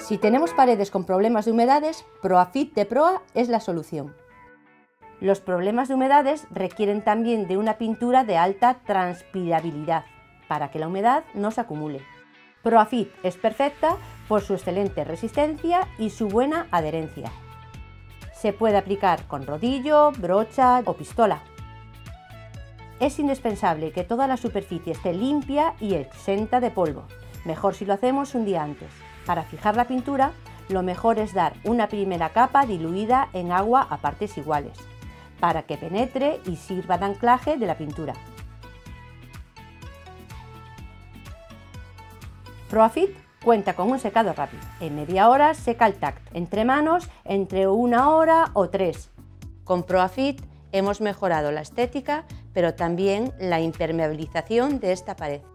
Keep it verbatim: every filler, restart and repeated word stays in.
Si tenemos paredes con problemas de humedades, Proafit de Proa es la solución. Los problemas de humedades requieren también de una pintura de alta transpirabilidad, para que la humedad no se acumule. Proafit es perfecta por su excelente resistencia y su buena adherencia. Se puede aplicar con rodillo, brocha o pistola. Es indispensable que toda la superficie esté limpia y exenta de polvo, mejor si lo hacemos un día antes. Para fijar la pintura, lo mejor es dar una primera capa diluida en agua a partes iguales, para que penetre y sirva de anclaje de la pintura. Proafit cuenta con un secado rápido. En media hora seca al tacto, entre manos entre una hora o tres. Con Proafit hemos mejorado la estética, pero también la impermeabilización de esta pared.